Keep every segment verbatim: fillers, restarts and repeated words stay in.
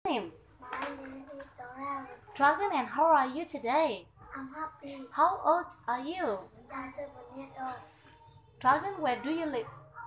name? My name is Dragon. Dragon, and how are you today? I'm happy. How old are you? I'm seven years old. Dragon, where do you live?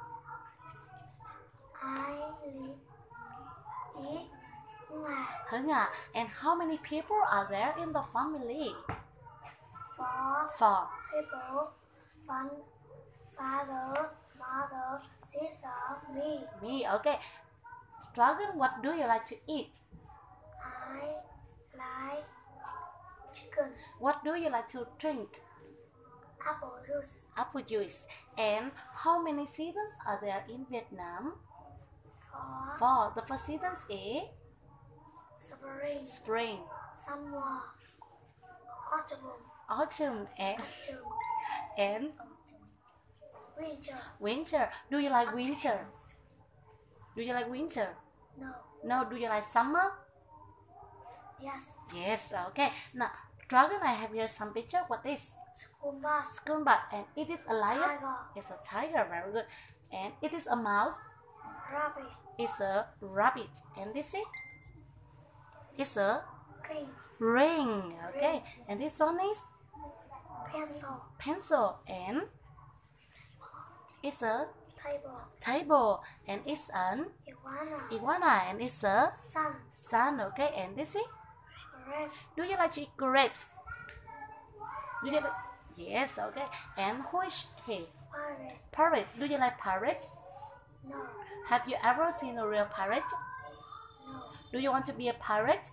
I live in Nga. Hưng. And how many people are there in the family? Four Four. people. Fun, father, mother, sister, me. Me, okay. Dragon, what do you like to eat? I like chicken, What do you like to drink? apple juice, Apple juice. And how many seasons are there in Vietnam? four Four. The first season is spring, spring, summer, autumn, autumn, and, autumn, and winter. winter. Do you like winter? Do you like winter? No, No. Do you like summer? yes, Yes. Okay. Now, Dragon, I have here some picture. What is school bus, school bus? And it is a lion. tiger, It's a tiger. Very good. And it is a mouse. rabbit, It's a rabbit. And this is it's a king, ring. Okay. And this one is pencil, pencil. And it's a table, table. And it's an iguana, iguana. And it's a sun, sun. Okay. And this is red, do you like to eat grapes? Do you Yes. like- yes. Okay. And who is he? parrot. Parrot. Do you like parrot? No, Have you ever seen a real parrot? no, Do you want to be a parrot?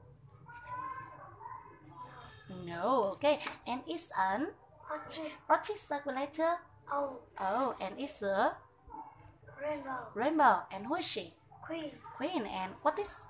No. Okay. And it's an orchid, orchid like letter. oh, Oh, and it's a rainbow, rainbow. And who is she? queen, Queen. And what is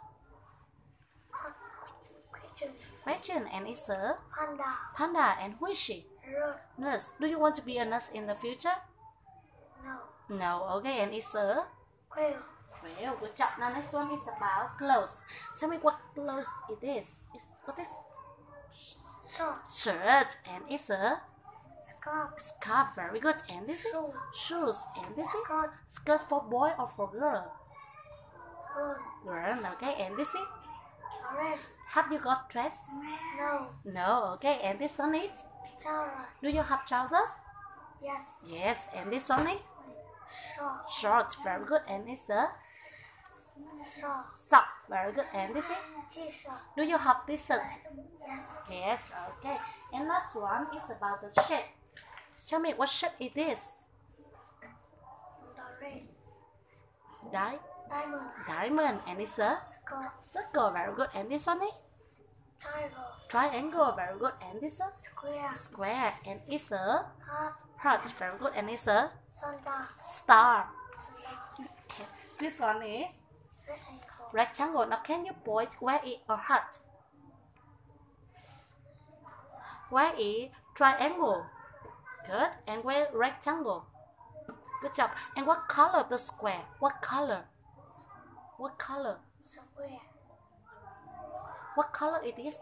question, question? And it's a panda, panda. And who is she? road, Nurse. Do you want to be a nurse in the future? no, No. Okay. And it's a quail, well, good job. Now next one is about clothes. Tell me what clothes it is. It's, what is short, shirt? And it's a scarf, scarf. Very good. And this is shoe, shoes. And this is skirt, skirt for boy or for girl? girl, Girl. Okay. And this is dress, have you got dress? no, No. Okay. And this one is chara, do you have trousers? yes, Yes. And this one is short, short. Very good. And it's a short, sock. Very good. And this is t-shirt, do you have t-shirt? yes, Yes. Okay. And last one is about the shape. Tell me what shape it is. the red, Di- diamond, diamond. And it's a skirt, circle. Very good. And this one is tiger, triangle. Very good. And this is square, square. And it's a heart, heart. Very good. And it's a Santa, star. Santa, This one is rectangle, rectangle. Now can you point where is a heart? Where is triangle? Good. And where rectangle? Good job. And what color the square? What color? What color? square, What color it is?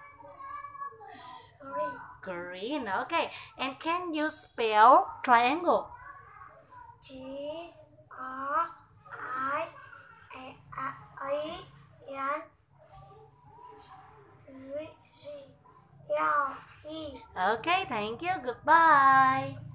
green, Green. Okay. And can you spell triangle? G R I A I N G L E. Okay. Thank you. Goodbye.